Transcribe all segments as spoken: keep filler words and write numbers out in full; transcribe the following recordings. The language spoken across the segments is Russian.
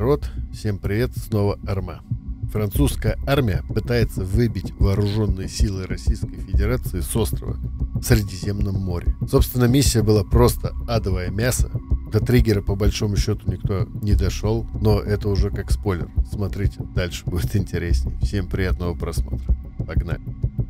народ, всем привет, снова Арма. Французская армия пытается выбить вооруженные силы Российской Федерации с острова в Средиземном море. Собственно, миссия была просто адовое мясо. До триггера по большому счету никто не дошел, но это уже как спойлер. Смотрите, дальше будет интереснее. Всем приятного просмотра. Погнали.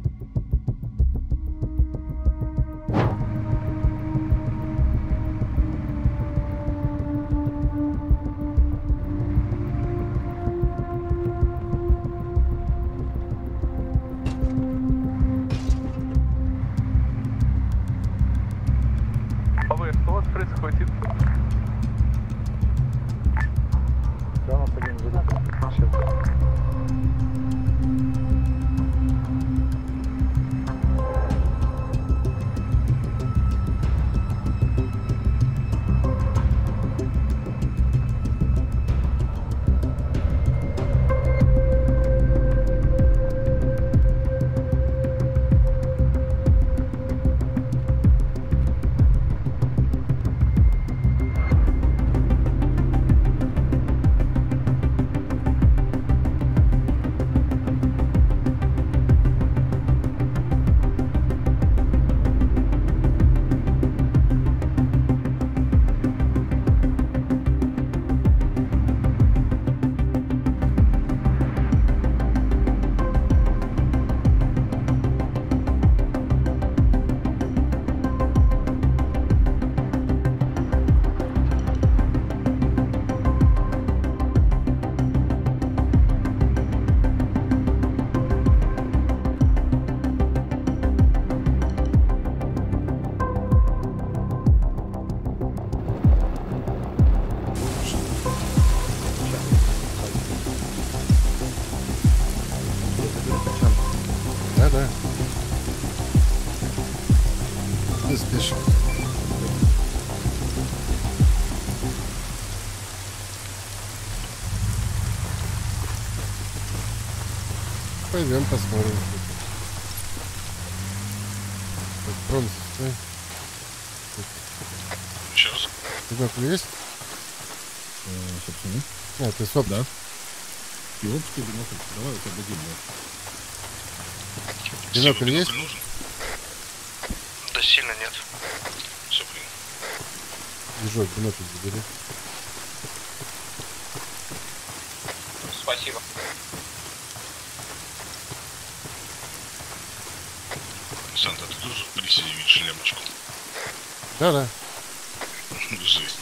Что у вас происходит? Да, мы пойдем за сейчас. Да-да. Не спеши. Пойдем посмотрим. Так, Промс, стой. Еще раз. Бинокль есть? Э, собственно. А, ты соп. Да. Пилотский бинокль. Давай вот отдадим, да. Бинокль Тебе есть? нужен? Да сильно нет. Все, блин. Движок, бинокль забери. Спасибо. Санта, ты тоже присоединить шлемочку? Да-да. Жесть.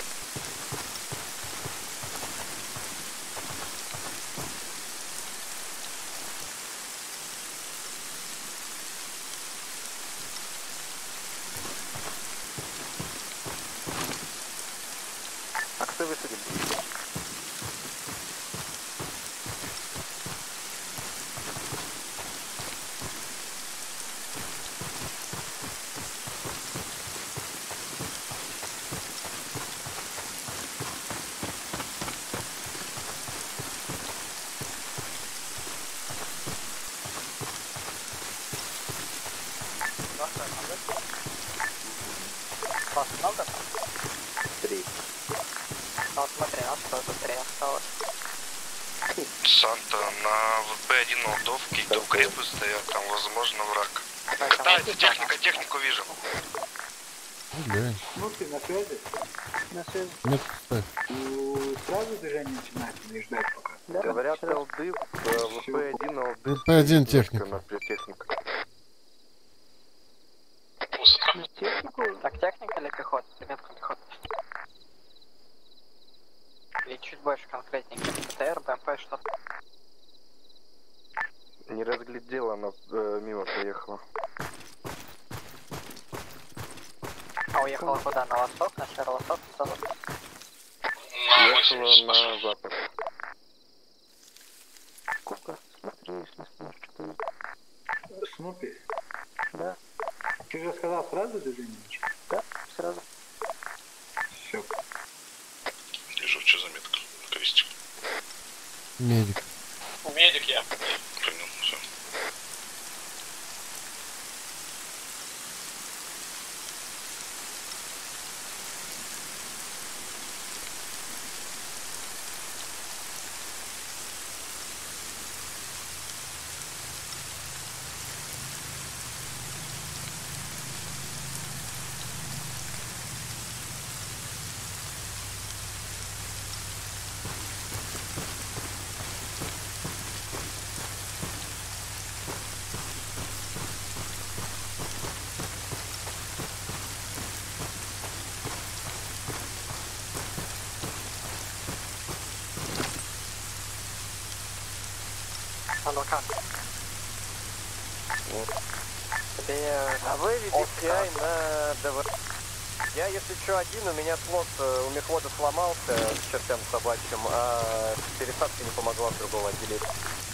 А кто высадил? Вас много? Три. Ну смотри, нас тоже три осталось. Санта, на ВП один Молдов какие-то укрепы стоят, там возможно враг. Так, Да, это техника, технику вижу. Бля. Ну ты на связи? На связи. Нет, стой. Ну, сразу движение начинать или ждать пока? Да, Говорят, сразу. Лды, ВП один, Лды. ВП один техника. Техника. Высадка. Технику? Так, техника или пехота? Метка пехота. Или чуть больше конкретненько. ПТР, БМП, что-то. Не разглядела, она э, мимо проехала. А уехала куда? На восток, на северо-восток, на запад? На Ехала восемьдесят на пошел. запад. Кука, смотри, на смерть, что-то. Снупи, Да, ты же сказал сразу движение начинать? да, сразу. Все. Вижу, что заметка. Крестик. Медик. Медик я. Понял, все. Адвокат. Тебе... А выведи си ай на ДВ. Я, если что, один, у меня слот э, у мехвода сломался с чертям собачьим, а пересадка не помогла в другого отделения.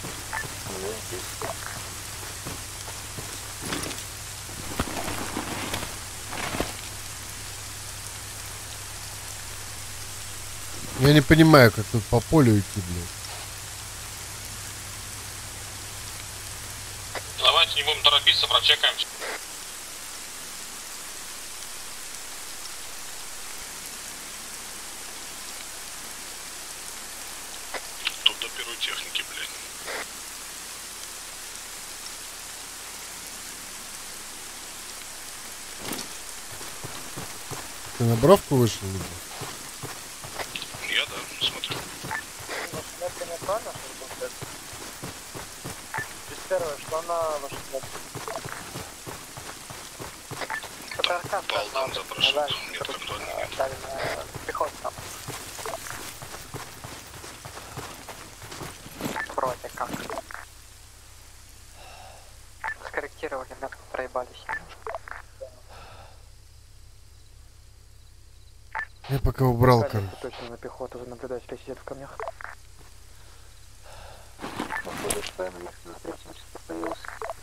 Я не понимаю, как тут по полю идти, блядь. Давайте не будем торопиться, прочекаем. Тут до первой техники, блядь. Ты на бровку вышел? Либо? Я, да, смотрю. Первое, что она ваша Полдам запрашивают. Нет контроля. пехота. Вроде как. Скорректировали, метку проебались. Я пока убрал кон. Точно на пехоту, наблюдатель сидит в камнях. Походу, что я на них на третьем числе появился.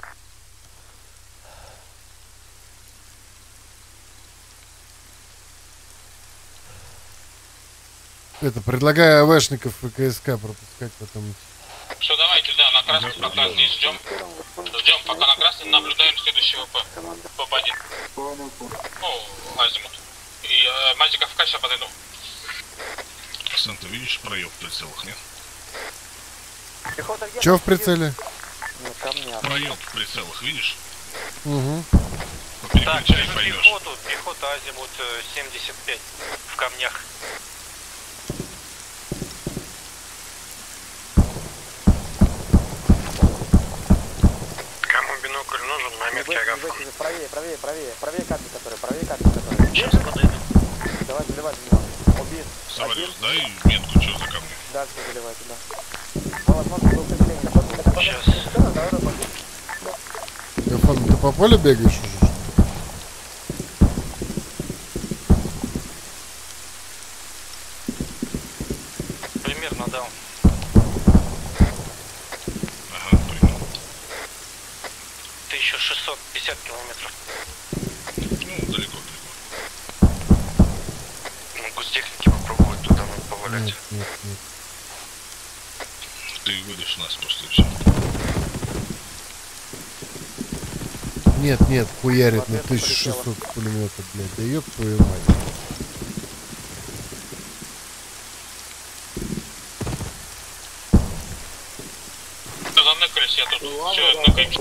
Это, предлагаю АВшников и КСК пропускать потом. Все, давайте, да, на красный пока здесь ждем. Ждем, пока на красный наблюдаем следующий ВП. ВП один. Понял, понял. Ну, азимут. И э, Мазиков в качестве подойду. Сан, ты видишь проеб в прицелах, нет? Пехота где? Чё в прицеле? Проеб в прицелах, видишь? Угу. Так, Переключай, поймешь. пехоту, пехота азимут э, семьдесят пять в камнях. Кому бинокль нужен, на метке агавка. Правее, правее, правее. Правее капли, которые, правее капли, которые. Сейчас подойду. Давай заливай в него. Убит. Саварюс, дай метку, что за камни. Дальше заливай туда. Возможно, был укрепление. Сейчас. Гафон, ты по полю бегаешь уже? Примерно дал. Ага, принял. тысяча шестьсот пятьдесят километров. Ну, далеко, далеко. Могу с техники попробовать туда ну, повалять. Нет, нет, нет. Ты выйдешь нас просто и все. Нет, нет, хуярит на тысячу шестьсот пулемета, блядь. Да ёб твою мать. Что заныкались, я тут все ныкаемся.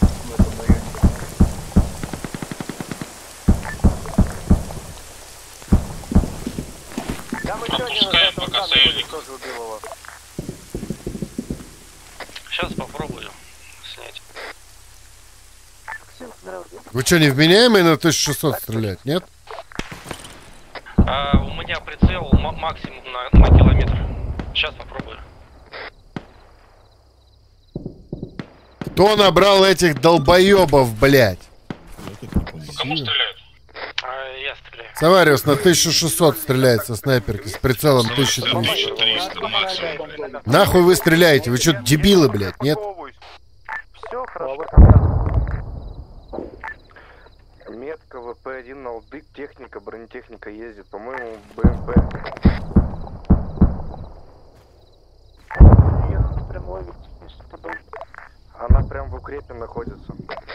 Там еще один Пропускаем, из пока этого союзник. тоже убил его. Сейчас попробую снять. Вы что, невменяемые на тысячу шестьсот стрелять, нет? А, у меня прицел м- максимум на, на километр. Сейчас попробую. Кто набрал этих долбоебов, блядь? Кому стреляют? А, я стреляю. Савариус на тысячу шестьсот стреляет со снайперки с прицелом тысяча триста. тысяча триста максимум, блядь. Нахуй вы стреляете? Вы что, дебилы, блядь, нет? Все хорошо. Метка ВП один на Алдык, техника, бронетехника ездит, по-моему, БМП. Она прям в укрепе находится.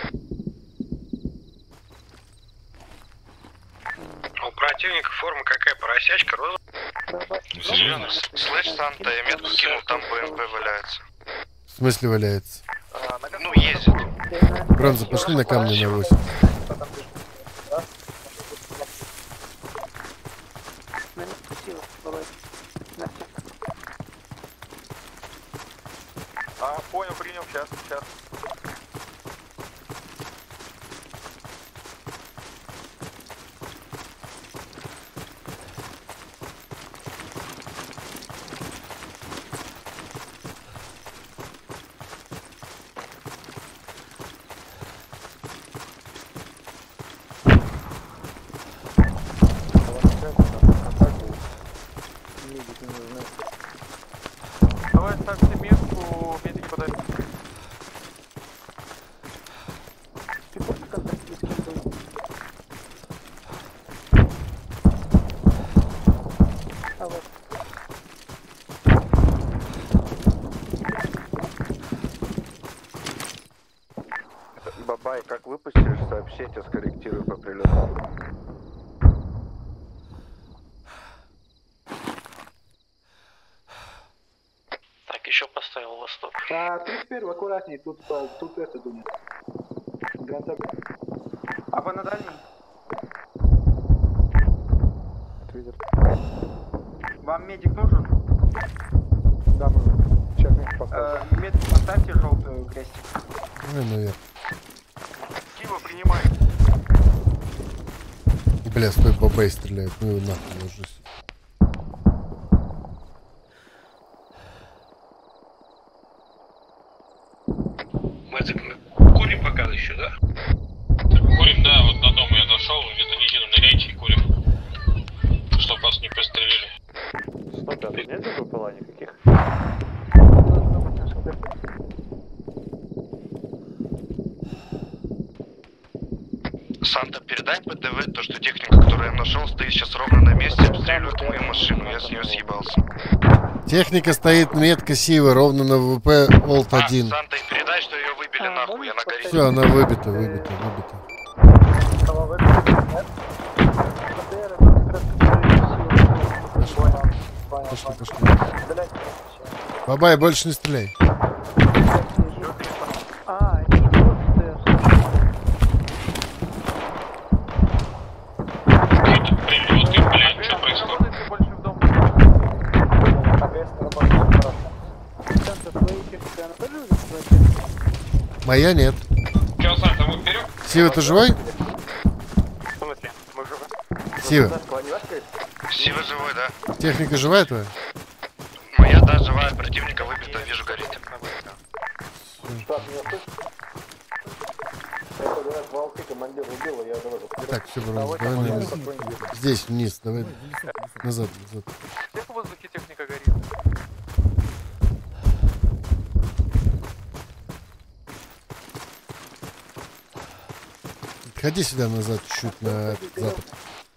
У противника форма какая? Поросячка, роза? Зеленый. Слышь, Санта, я метку кинул, там БМП валяется. В смысле валяется? Ну, ездит. Бронза, пошли на камни на восемь. А, понял, принял, сейчас, сейчас. Поставьте метку, медики подают. Бабай, как выпустишь, сообщите, скорректирую по прилету. Так, еще поставил восток. А, тридцать первый, аккуратней, тут, а, тут это думаю. Гранта. А вы на дальнем? Вам медик нужен? Да, мы сейчас медик поставим. Э, медик поставьте желтую крестик. Ну, наверх. Кива, принимай. Бля, стой, бабай стреляет. Ну и нахуй ложись. Мэтик, мы курим пока еще, да? Курим, да, вот до дома я дошел, где-то неделю ныряйте и курим. Чтоб вас не пострелили. сто пять, нет БПЛА никаких? Санта, передай ПДВ, то, что техника, которую я нашел, стоит сейчас ровно на месте, обстреливает мою машину, я с нее съебался. Техника стоит метка Сивы ровно на ВВП Олт один. А, Санта, передай, что ее выбили нахуй, я на горе. Все, она выбита, выбита, выбита. Пошли, пошли. Бабай, больше не стреляй. А, это не просто. Какие-то прилеты, блядь, что происходит? Больше в дом. Моя нет. Че, Санта, мы вперед? Сива, ты живой? В смысле? Мы живы? Сива, Сива живой, да? техника живая твоя? Моя, да, живая, противника выбита, вижу, горит. Так, все, бро, давай наверх. Здесь, вниз, давай. Назад, назад. Где в воздухе техника горит? Ходи сюда назад, чуть-чуть на запад.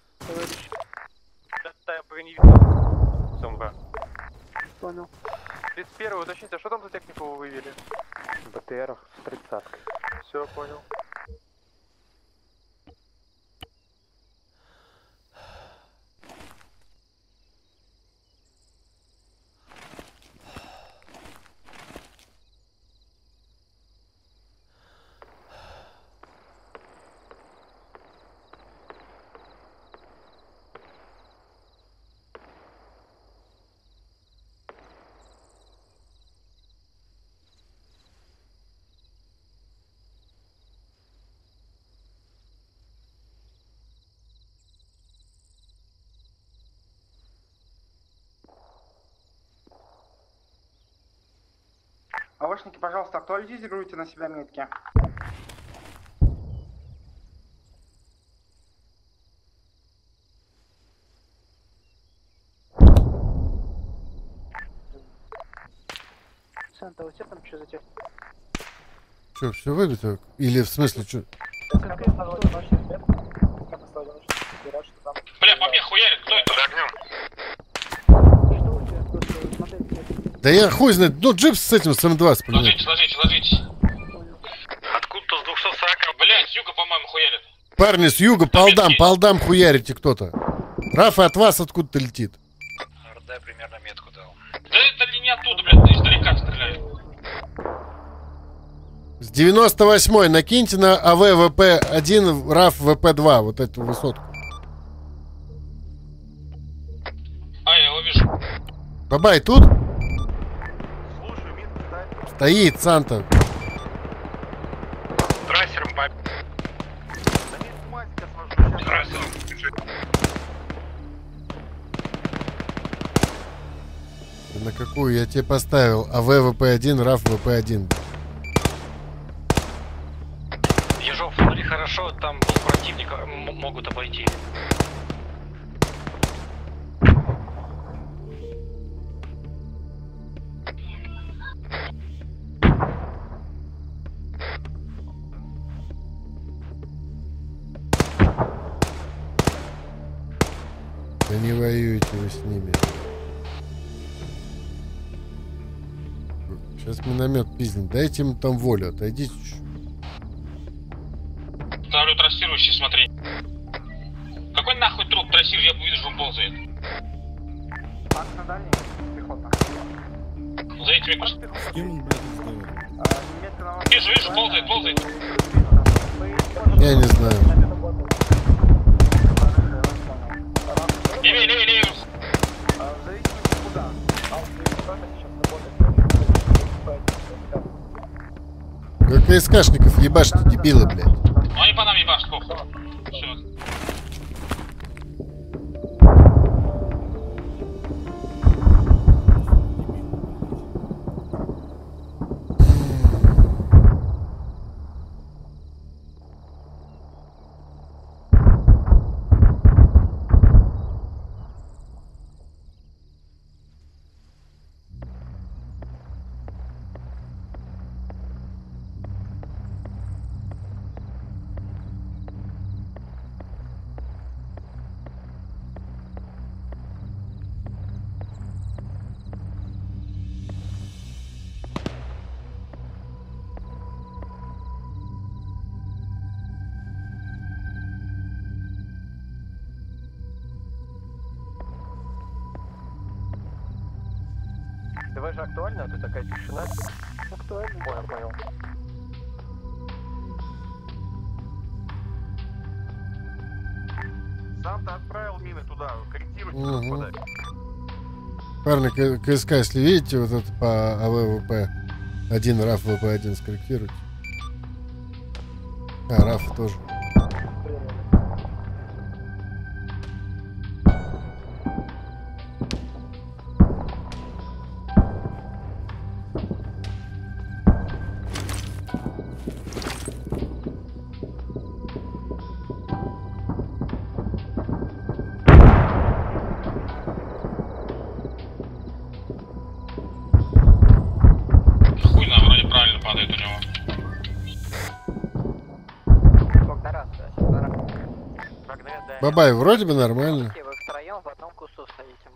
Да, я пока не видел. Сумка. Понял. тридцать первый, уточните, а что там за технику вы вывели? БТР с тридцаткой. Все, понял. АОшники, пожалуйста, актуализируйте на себя метки. Санта, у тебя там что за техника? Че, все выбито? Или в смысле, что? Бля, по мне хуярит, кто это? Огнем. Да я хуй знает, ну джип с этим, с эм два спрыгнул. Ложитесь, ложитесь, ложитесь. Откуда-то с двухсот сорока, Блядь, с юга, по-моему, хуярит. Парни, с юга, по алдам, по алдам хуярите кто-то. Рафа, от вас откуда-то летит. РД примерно метку дал. Да это не оттуда, блядь, издалека стреляет. С девяносто восьмой накиньте на АВ ВП один, РАФ ВП два, вот эту высотку. А, я его вижу. Бабай, тут? Слушай, мид дай. Стоит, Санта. Трассером по... Да не с мазика сложу. Сейчас. Трассером. На какую я тебе поставил? АВ ВП один, РАФ ВП один. Ежов, смотри хорошо, там противника м- могут обойти. Да не воюете вы с ними. Сейчас миномет пиздит. Дайте им там волю, отойдите чуть-чуть. Ставлю трассирующий, смотри. Какой нахуй труп трассир? Я вижу, он ползает. Макс на дальний, пехота. За этими кустами. С кем он, блядь, разговаривает? Метка на вас. Вижу, вижу, ползает, ползает. Я не знаю. Левее, левее, левее. Зависит куда. Как СКшников ебашьте, дебилы, блядь. Ну они по нам ебашь, похуй. Все. ТВ же актуально, а тут такая тишина. Актуально. Понял, понял. Сам-то отправил мины туда, корректируйте, Угу. подать. Парни, К- КСК, если видите вот это по АВВП один, РАФ ВП один скорректируйте. А, РАФ тоже. Хуй на, вроде правильно падает у него. Бабай, вроде бы нормально. Вы втроем в одном кусту стоите.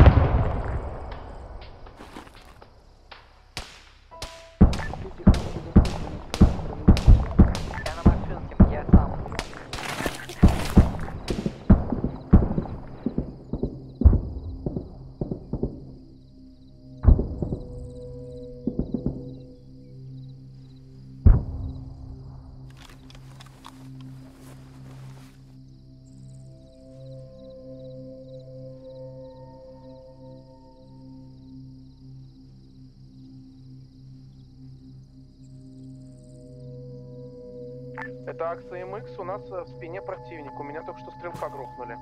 Я на машинке, я сам. Это Акса МХ, у нас в спине противник. У меня только что стрелка грохнули.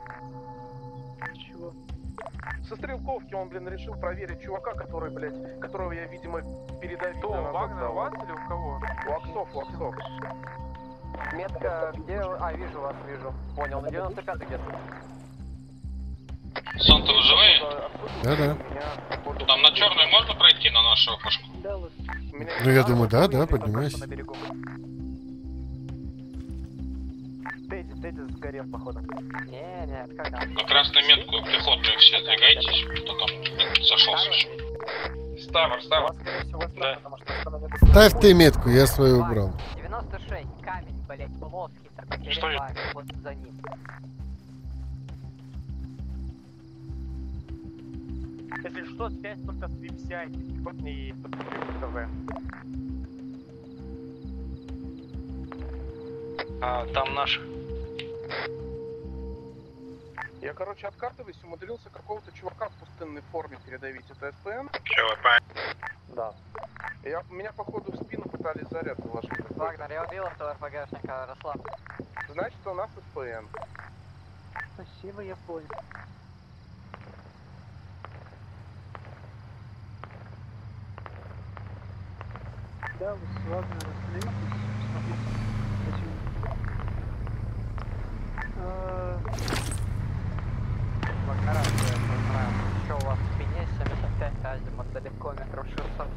Чего? Со стрелковки он, блин, решил проверить чувака, который, блядь, которого я, видимо, передавил. Кто, Вагнер, у вас или у кого? У Аксов, у Аксов. Метка, где... А, вижу вас, вижу. Понял, на девяносто пятый где-то. Санта, вы живые? Да-да. Там на черную можно пройти на нашу опушку? Ну, я думаю, да, да, поднимайся. Тедди, Тедди сгорел, походу. Не, нет, как там? На красную метку пехотную все двигайтесь, кто там сошелся еще. Ставр, ставр. Да. Ставь ты метку, я свою убрал. девяносто шесть, камень, блять, плоский, такой Что это? переливаемый, вот за ним. Если что, связь только с веб-сайт, пехотный ТВ. А, там наш. Я, короче, откатываясь, умудрился какого-то чувака в пустынной форме передавить. Это СПН? ЧВП. Да. Я, меня, походу, в спину пытались заряд заложить. Вагнер, я убил этого РПГшника, Руслан. Значит, у нас СПН. Спасибо, я понял. Да, вы с Вагнером остановитесь, посмотрите, Вагнера, я не знаю, что у вас в спине, семьдесят пять азимут, далеко, метров шестьсот.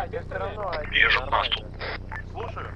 я все равно один. Езжу к мосту. Слушаю.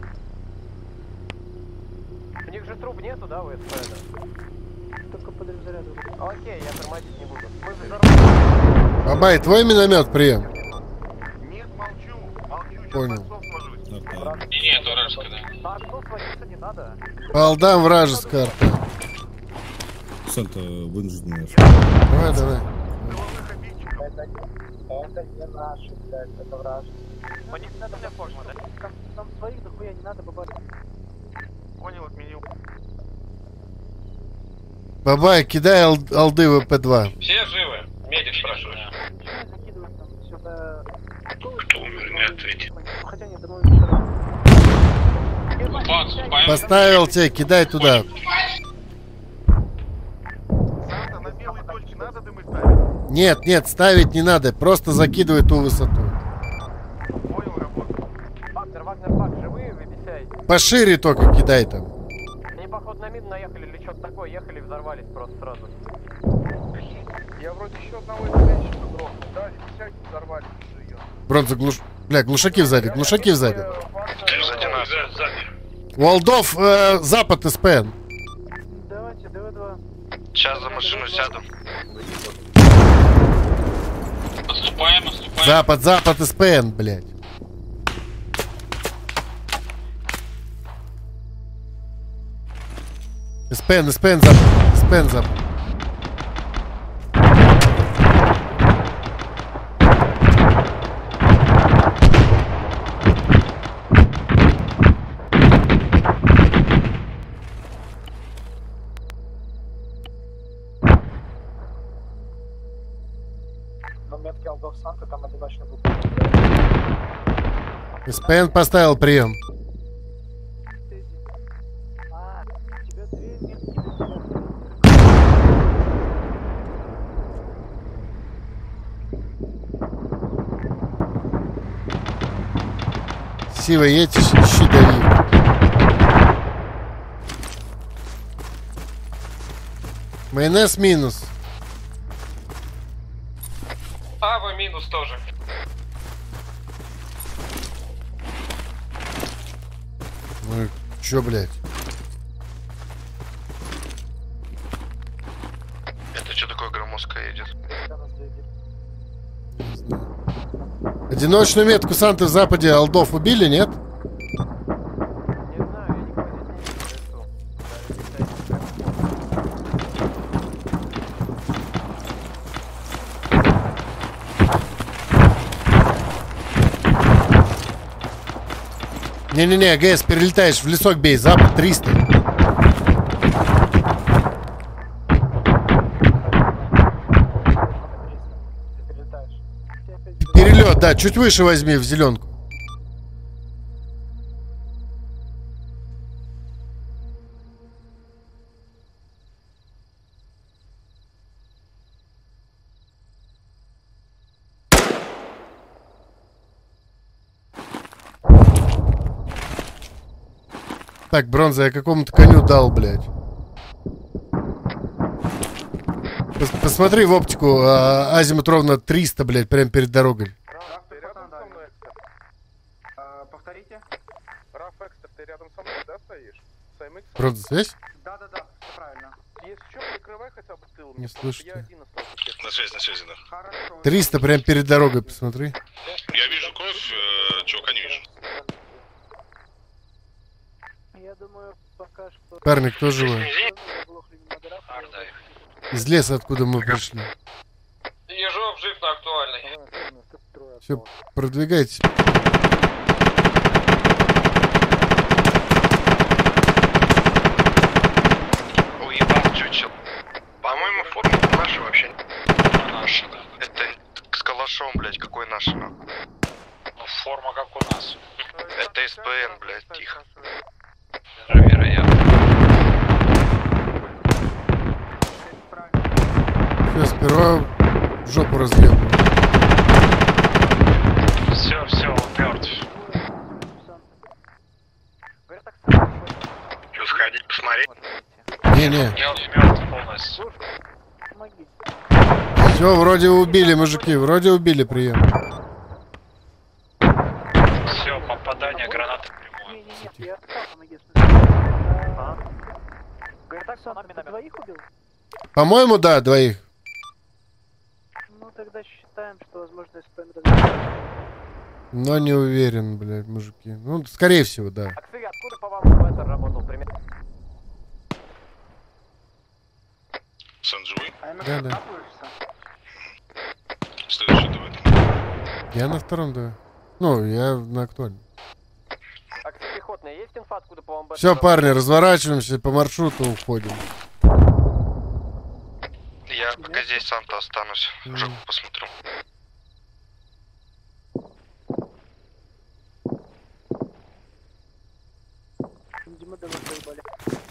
У них же труб нету, да, у СП, да? Только подрыв заряда. Окей, я тормозить не буду. Мы взорвали. Бабай, твой миномет, прием. Нет, молчу. Молчу, Понял. сейчас бойцов сложусь. Не, не, это вражеская, да. На окно сводиться не надо. Полдам вражеская карта. Санта вынужденная. Давай, давай. Головных обидчиков. Это не наши, блядь, это вражеские. У них надо для формы, да? Там, там своих дохуя не надо бабать. Понял, отменил. Бабай, кидай ал алды в П два. Все живы? Медик спрашивает. Закидывать там сюда. Кто умер, не ответит. Хотя нет, думаю, что... Бакс, поем. Поставил тебя, кидай туда. Санта, на белые точки надо дымы ставить? Нет, нет, ставить не надо. Просто закидывай ту высоту. Понял, работа. Вагнер, Вагнер, Бак, живые вы бесяете? Пошире только кидай там. Они, походу, на мину наехали или что-то такое, ехали и взорвались просто сразу. Я вроде еще одного изменщика грохнул. Да, десятки взорвались уже ее. Бронза, глуш... Бля, глушаки сзади, глушаки сзади. Сзади нас. У алдов э, запад СПН. Давайте, ДВ два. Сейчас за машину сяду. Отступаем, отступаем. Запад, запад СПН, блядь. СПН, СПН, запад. СПН, запад. На метке Алдов Санта там одиночный был. СПН поставил прием. А, у тебя две метки. Сива, едь, ищи дави. Майонез минус. Ава минус тоже. Ну, чё, блядь? Это что такое громоздкая едет? Не знаю. Одиночную метку Санты в западе алдов убили, нет? Не знаю, я никого здесь не вижу. Не-не-не, ГС, перелетаешь, в лесок бей, запад триста. Перелет, да, чуть выше возьми в зеленку. Так, Бронза, я какому-то коню дал, блядь. Пос посмотри в оптику, а, азимут ровно триста, блядь, прямо перед дорогой. Раф, ты рядом со мной, Экстер? Повторите? Раф, Экстер, ты рядом со мной, да, стоишь? С АМХ? Бронза, связь? Да-да-да, все правильно. Если что, прикрывай хотя бы тыл. Не потому слышу что Я тебя. один остался. честно. На связи, на связи, да. Хорошо. триста прямо перед дорогой, посмотри. Я вижу кровь, э, чувака не вижу. Я думаю, пока что... Парни, кто живой? Из леса, откуда мы пришли. Ежов жив на актуальной. Все, продвигайтесь. Уебал чучел. По-моему, форма наша вообще. Наша, да. Это с калашом, блядь, какой наша, нахуй. Ну, форма как у нас. Это СПН, блядь, тихо. Вероятно. Все, сперва в жопу разъем. Все, все, он мертв. Че, сходить посмотреть? Не-не. Я мертв полностью. Все, вроде убили, мужики, вроде убили, прием. Все, попадание гранаты прямое. Не-не-нет, я остался на если. Говорит, так, что ты двоих убил? По-моему, да, двоих. Ну, тогда считаем, что, возможно, СПМ разобрали. Но не уверен, блядь, мужики. Ну, скорее всего, да. Аксели, откуда по вам Беттер работал примерно? Сан живой? Да, да. Следующий давай. Я на втором, да. Ну, я на актуальном. Аксели, пехотная, есть инфа, откуда по вам Беттер Все, парни, разворачиваемся, по маршруту уходим. Я пока здесь Санта останусь. Mm. Уже посмотрю. Дима, давай поебали.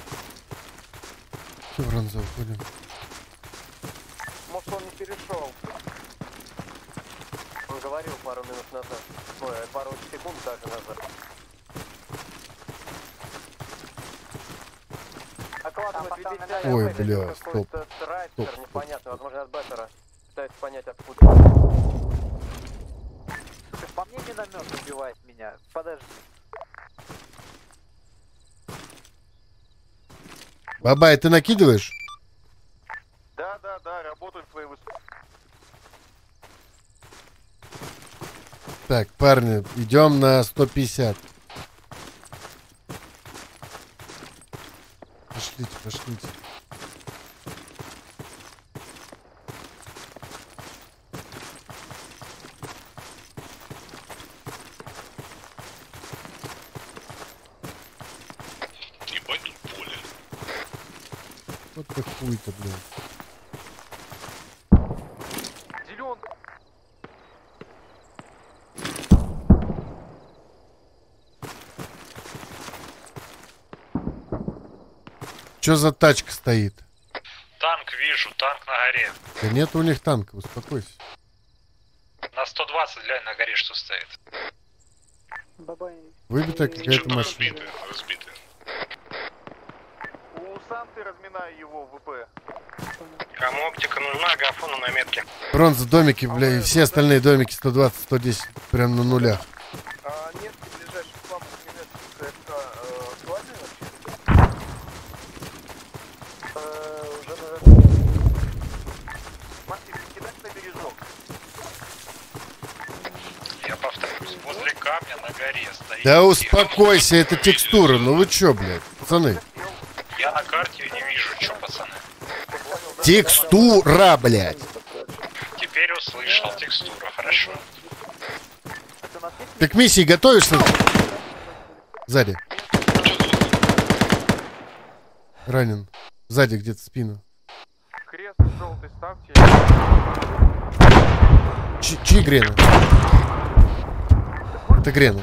Все, бронза, уходим. Может, он не перешел. Он говорил пару минут назад. Ой, пару секунд даже назад. Окладывать ведь Ой, бля, стоп. Райстер, Стоп, непонятно, возможно, от Беттера. Пытаюсь понять, откуда. По мне миномет убивает меня. Подожди. Бабай, ты накидываешь? Да, да, да, работают твои высоты. Так, парни, идем на сто пятьдесят. Пошлите, пошлите. Ебать тут поле. Вот ты хуй-то, блядь. Зелен. Че за тачка стоит? Танк вижу, танк на горе. Да нет у них танка, успокойся. На сто двадцать, глянь, на горе что стоит. Бабай. Выбитая какая-то Что-то машина. разбитое, разбитое. У Санты разминаю его ВП. Кому оптика нужна, Агафону на метке. Бронза, домики, бля, и все остальные домики сто двадцать, сто десять, прям на нулях. А метки ближайших к вам это э, актуальны вообще? Уже, наверное. Максим, кидать на бережок. Я повторюсь, возле камня на горе стоит. Да успокойся, это текстура, ну вы чё, блядь, пацаны? Я на карте не вижу, что, пацаны. Текстура, блядь. Теперь услышал текстура, хорошо. Ты к миссии готовишься? Сзади. Ранен. Сзади где-то спину. Крест желтый ставьте. Ч чьи Грена? Это Грена.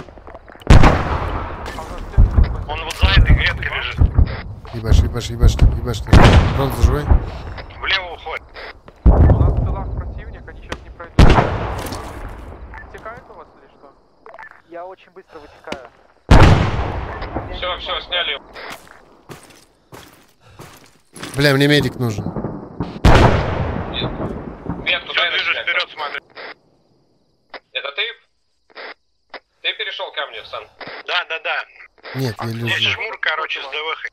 Он вот за этой грядкой лежит. Ебашь, ебашь, ебашь, ебашь. Бронза живой? Влево уходит. У нас в тылах противник, они сейчас не пройдут. Стекает у вас или что? Я очень быстро вытекаю. Все, все, сняли. Бля, мне медик нужен. Метку дай движешь вперед, смотри. Это ты? Ты перешел ко мне, Сан? Да, да, да. Нет, я Здесь лежу. жмур, короче, с ДВХ.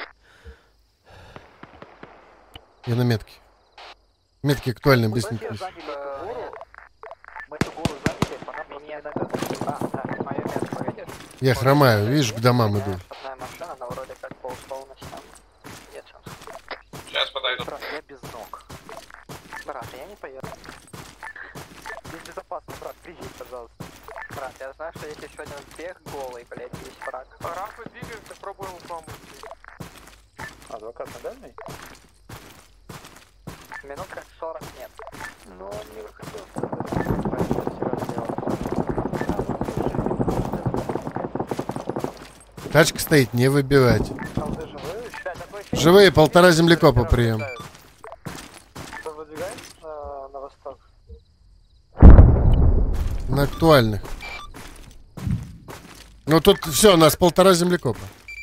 Я на метке. Метки актуальны, быстренько. Мы заняли эту гору. Мы эту гору заняли, по нам просто миномет. А, да, моя метка, видишь? Я хромаю, видишь, к домам иду. Одна машина, она вроде как полусполночь там. Нет шансов. Сейчас подойду. Брат, я без ног. Брат, я не поеду. Здесь безопасно, брат, приедь, пожалуйста. Брат, я знаю, что есть еще один бег голый, блядь, есть враг. Рафы двигаемся, пробуем помочь. Адвокат на дальний? Минут как сорок нет. Но он не выходил. Тачка стоит, не выбивать. Там ты живой? Да, такое ощущение, Живые, полтора землекопа прием. что выдвигаем на, на восток. На актуальных. Ну тут все, у нас полтора землекопа.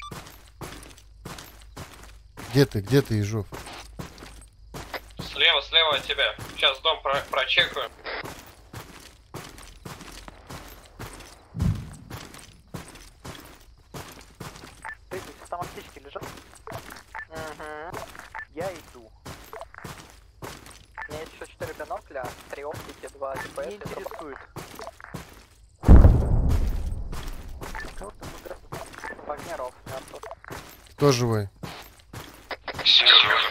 Где ты, где ты, Ежов? Слева, слева от тебя. Сейчас дом про прочекаю. там аптечки лежат? Угу. Я иду. У меня есть еще четыре бинокля, три оптики, два ДПС. Не интересует. Вагнеров, мертв. Кто живой? Все живы.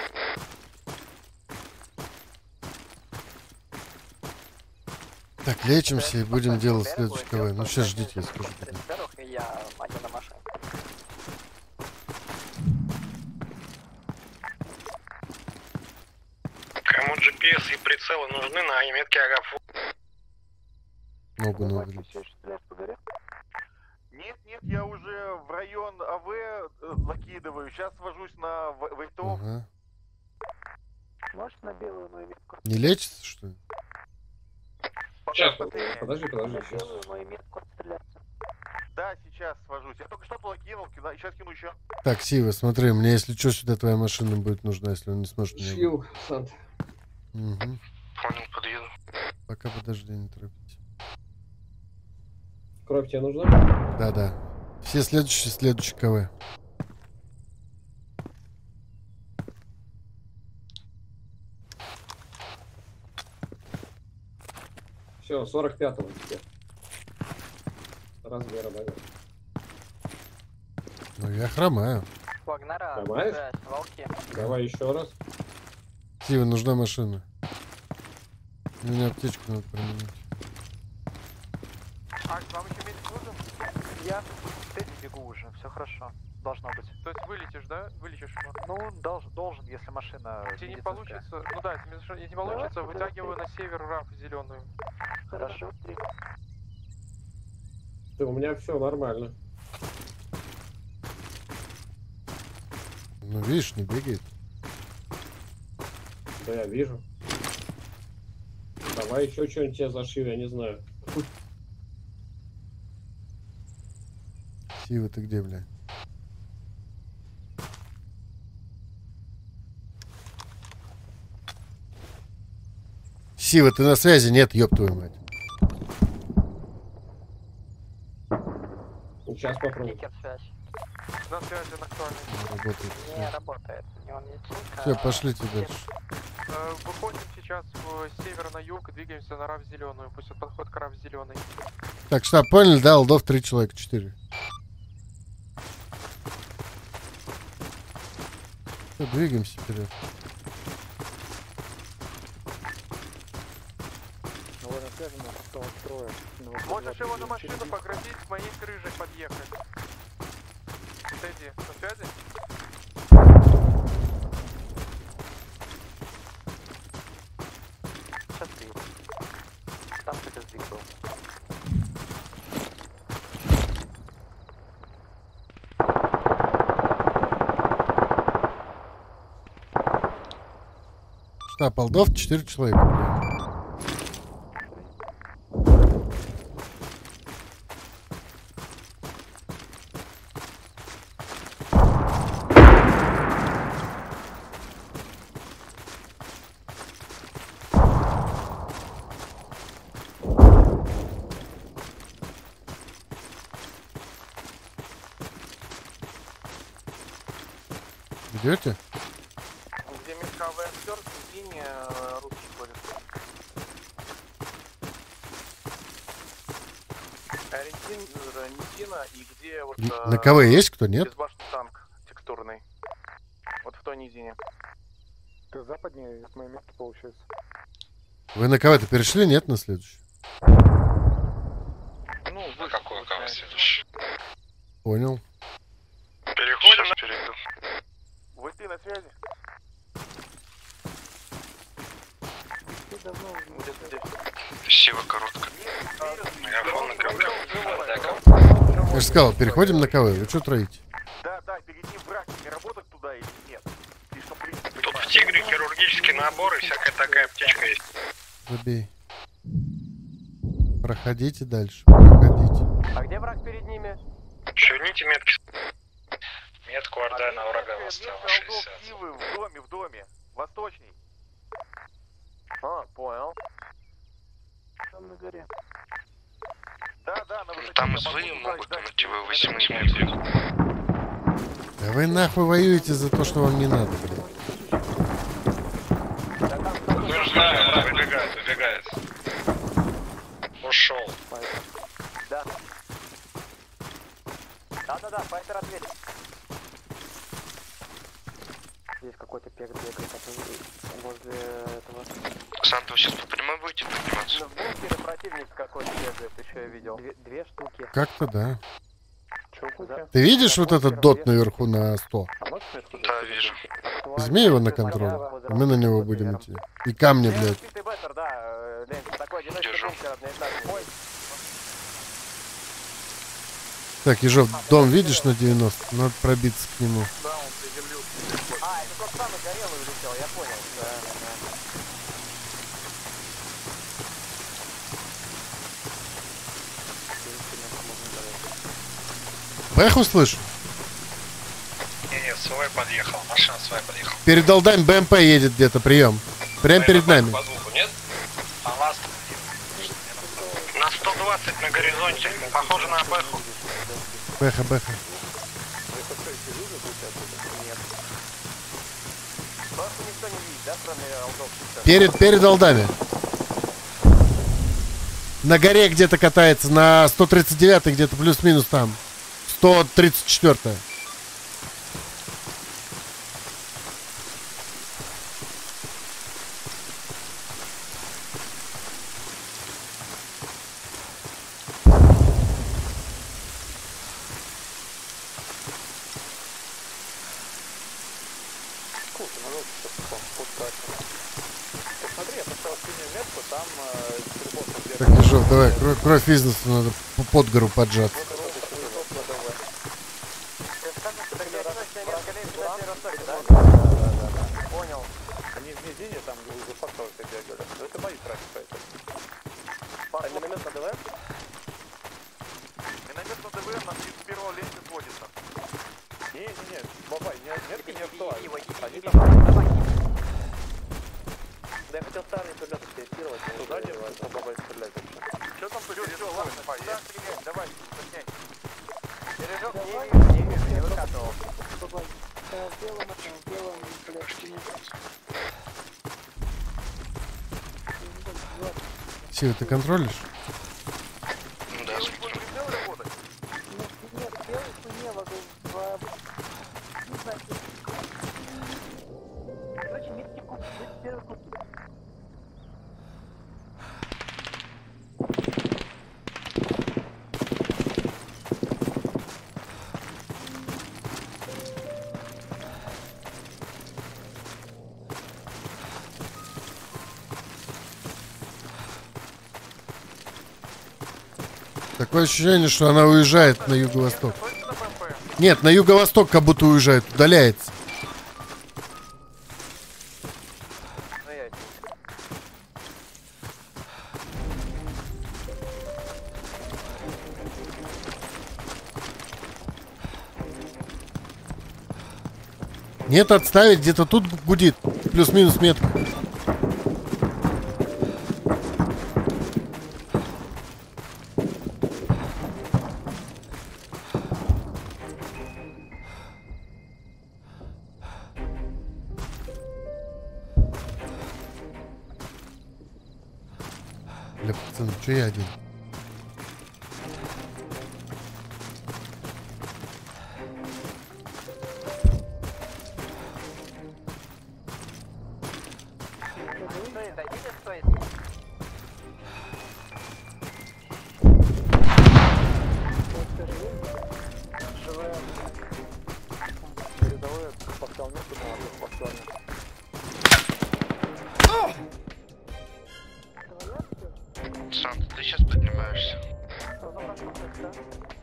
Так, лечимся и будем делать следующий КВ. Ну сейчас ждите, я скажу. Я один на машине. Кому джи пи эс и прицелы нужны на метке Агафу? Ногу надо. Нет, нет, я уже в район АВ закидываю. Сейчас вожусь на вейтов. Ага. Может на белую мою метку? Не лечится, что ли? Сейчас, подожди, подожди, сейчас. Белую мою метку отстреляться. Да, сейчас свожусь. Я только что туда кинул, кина... сейчас кину еще. Так, Сива, смотри, мне если что, сюда твоя машина будет нужна, если он не сможет меня... Шил, Сант. Угу. Понял, подъеду. Пока подожди, не торопись. Кровь тебе нужна? Да-да. Все следующие, следующий КВ. Все, сорок пятого теперь. Размера, да. Ну, я хромаю. Вагнера, Хромаешь? да, волки. Давай еще раз. Сива, нужна машина. Мне аптечку надо применить. А, вам еще медик нужен? Я ты бегу уже, все хорошо. Должно быть. То есть вылетишь, да? Вылетишь его? Ну, долж, должен, если машина. Если не получится, ну да, если не получится, вытягиваю на север раф зеленую. Хорошо. Ты, у меня все нормально. Ну, видишь, не бегает. Да я вижу. Давай еще что-нибудь тебе зашью, я не знаю. Сива, ты где, бля? Сива, ты на связи? Нет, ёб твою мать. Сейчас попробуем. Связь. На связи, он актуальный. Не работает. Не работает. Не он не Все, пошлите дальше. Э, выходим сейчас в север на юг и двигаемся на раф зеленую. Пусть он подходит к раф зеленой. Так, штаб, поняли, да, Алдов три человека, четыре. Все, двигаемся вперед. Можешь его на машину погрузить, с моей крышей подъехать. Тэдди, на связи? Сейчас ты. Там ты сдвиг был. Штаб, Алдов четыре человека. Идете? Где метка АВ актер, в середине русский ходит. Ориентир Низина и где вот... На КВ есть кто, нет? Безбашенный танк текстурный. Вот в той низине. Ты западнее от моей метки получается. Вы на КВ-то перешли, нет, на следующий? Ну, На какой КВ следующий? Понял. Переходим на перейду. Вы ты на связи? Сива коротко. Мегафон на КВ. Я же сказал, переходим на КВ. Вы что троите? Да, да, перед ним враг, не работать туда или нет? Слишком близко. Тут в Тигре хирургический набор и всякая такая аптечка есть. Забей. Проходите дальше. Проходите. А где враг перед ними? Ширните метки. Метку Орда на врага выставил шестьдесят. Кивы в доме, в доме. Восточный. А, понял. Там на горе. Да, да, на высоте. Там и свои могут найти вы восемнадцать метров. Да вы нахуй воюете за то, что вам не надо, блядь. Выбегает, выбегает. Ушел. Да. Да-да-да, Файтер ответил. Здесь какой-то пек бегает возле этого. Санта, вы сейчас по прямой будете подниматься? В бункере противник какой-то бегает, еще я видел. Две, две штуки. Как-то да. Да. Ты видишь вот этот дот наверху на сто? Да, вижу. Возьми его на контроль, а мы на него будем идти. И камни, блядь. Так, Ежов, дом видишь на девяносто? Надо пробиться к нему. Да, он приземлился. А, это тот самый горелый улетел, я понял. Да, да, да. Бэху слышу? Не, нет, свой подъехал, машина своя подъехала. Перед Алдаем БМП едет где-то, прием. Прям перед нами. По звуку, нет? А вас На сто двадцать на горизонте, похоже на Бэху. Бэха, Бэха. Перед, перед Алдами. На горе где-то катается, на сто тридцать девятый где-то плюс-минус там. сто тридцать четвёртая. Так, Ежов, давай, кровь, кровь бизнеса надо под гору поджать. Понял. Они в низине там за факторкой бегали. Но это мои трафик, поэтому. А миномет на ДВ? Миномет на ДВ на тридцать первого ленте сводится. Не-не-не, бабай, метка не актуальна. Они там... Да я хотел старый пулемет тестировать. Туда не по бабай стрелять. Что там пулемет? Все, ладно, поехали. Давай, поднять. Бережок не вижу, не вижу, не выкатывал. Сева, ты контролишь? Да, смотрю. Такое ощущение, что она уезжает на юго-восток. Нет, на юго-восток как будто уезжает, удаляется. Нет, отставить, где-то тут гудит. Плюс-минус метка. Бля, пацаны, что я один? Санта, ты сейчас поднимаешься?